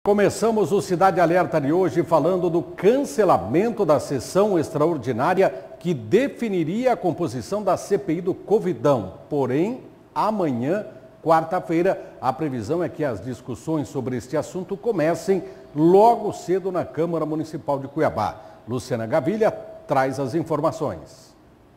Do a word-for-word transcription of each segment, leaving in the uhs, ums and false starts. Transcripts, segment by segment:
Começamos o Cidade Alerta de hoje falando do cancelamento da sessão extraordinária que definiria a composição da C P I do Covidão. Porém, amanhã, quarta-feira, a previsão é que as discussões sobre este assunto comecem logo cedo na Câmara Municipal de Cuiabá. Luciana Gavilha traz as informações.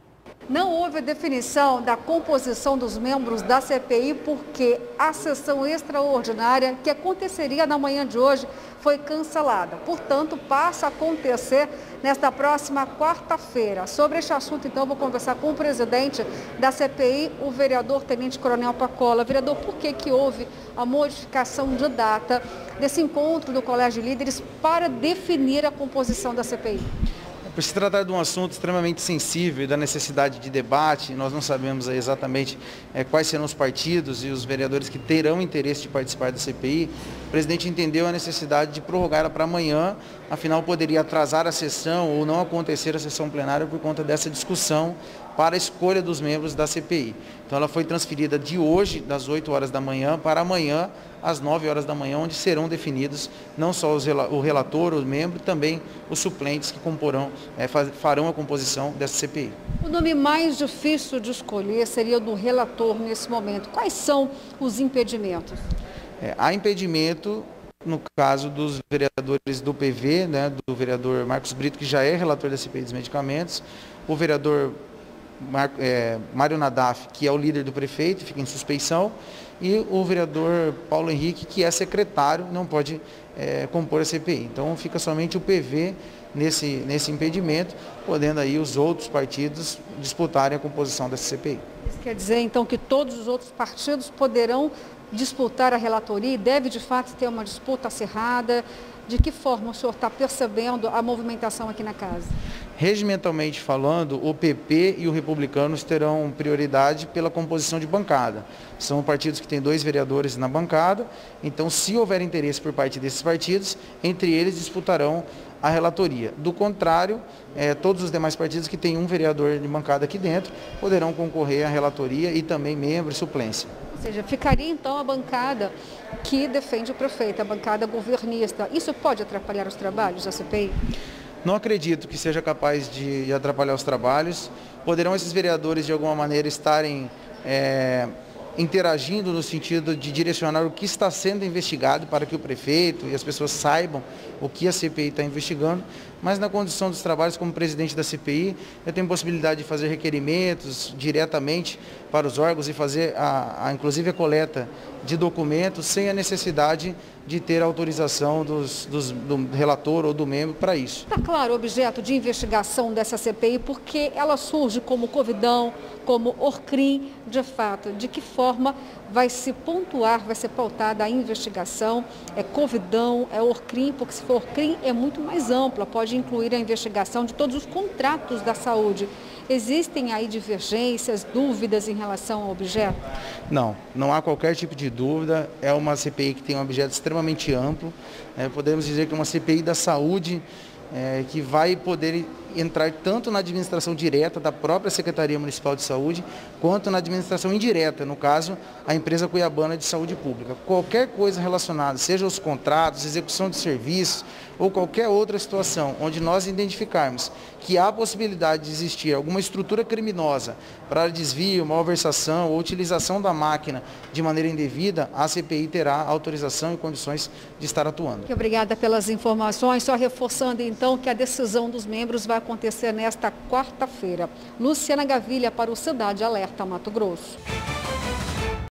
Não houve definição da composição dos membros da C P I porque a sessão extraordinária que aconteceria na manhã de hoje foi cancelada. Portanto, passa a acontecer nesta próxima quarta-feira. Sobre este assunto, então, vou conversar com o presidente da C P I, o vereador Tenente Coronel Pacola. Vereador, por que que houve a modificação de data desse encontro do Colégio de Líderes para definir a composição da C P I? Por se tratar de um assunto extremamente sensível e da necessidade de debate, nós não sabemos exatamente é, quais serão os partidos e os vereadores que terão interesse de participar da C P I. O presidente entendeu a necessidade de prorrogar ela para amanhã, afinal poderia atrasar a sessão ou não acontecer a sessão plenária por conta dessa discussão para a escolha dos membros da C P I. Então ela foi transferida de hoje, das oito horas da manhã, para amanhã, às nove horas da manhã, onde serão definidos não só os, o relator, o membro, também os suplentes que comporão, é, farão a composição dessa C P I. O nome mais difícil de escolher seria o do relator nesse momento. Quais são os impedimentos? É, há impedimento no caso dos vereadores do P V, né, do vereador Marcos Brito, que já é relator da C P I dos medicamentos, o vereador Mar, é, Mário Nadaf, que é o líder do prefeito, fica em suspeição, e o vereador Paulo Henrique, que é secretário, não pode é, compor a C P I. Então fica somente o P V nesse, nesse impedimento, podendo aí os outros partidos disputarem a composição dessa C P I. Isso quer dizer então que todos os outros partidos poderão disputar a relatoria e deve de fato ter uma disputa acirrada? De que forma o senhor está percebendo a movimentação aqui na casa? Regimentalmente falando, o P P e o Republicanos terão prioridade pela composição de bancada. São partidos que têm dois vereadores na bancada, então se houver interesse por parte desses partidos, entre eles disputarão a relatoria. Do contrário, eh, todos os demais partidos que têm um vereador de bancada aqui dentro poderão concorrer à relatoria e também membro e suplência. Ou seja, ficaria então a bancada que defende o prefeito, a bancada governista. Isso pode atrapalhar os trabalhos da C P I? Não acredito que seja capaz de atrapalhar os trabalhos. Poderão esses vereadores de alguma maneira estarem é, interagindo no sentido de direcionar o que está sendo investigado para que o prefeito e as pessoas saibam o que a C P I está investigando, mas na condição dos trabalhos como presidente da C P I, eu tenho possibilidade de fazer requerimentos diretamente para os órgãos e fazer, a, a, inclusive, a coleta de documentos sem a necessidade de ter autorização dos, dos, do relator ou do membro para isso. Está claro o objeto de investigação dessa C P I, porque ela surge como Covidão, como Orcrim, de fato. De que forma vai se pontuar, vai ser pautada a investigação? É Covidão, é Orcrim, porque se for Orcrim é muito mais ampla, pode incluir a investigação de todos os contratos da saúde. Existem aí divergências, dúvidas em relação ao objeto? Não, não há qualquer tipo de dúvida. É uma C P I que tem um objeto extremamente amplo. É, podemos dizer que é uma C P I da saúde é, que vai poder entrar tanto na administração direta da própria Secretaria Municipal de Saúde, quanto na administração indireta, no caso, a empresa cuiabana de saúde pública. Qualquer coisa relacionada, seja os contratos, execução de serviços, ou qualquer outra situação onde nós identificarmos que há possibilidade de existir alguma estrutura criminosa para desvio, malversação ou utilização da máquina de maneira indevida, a C P I terá autorização e condições de estar atuando. Muito obrigada pelas informações. Só reforçando então que a decisão dos membros vai acontecer nesta quarta-feira. Luciana Gavilha para o Cidade Alerta, Mato Grosso.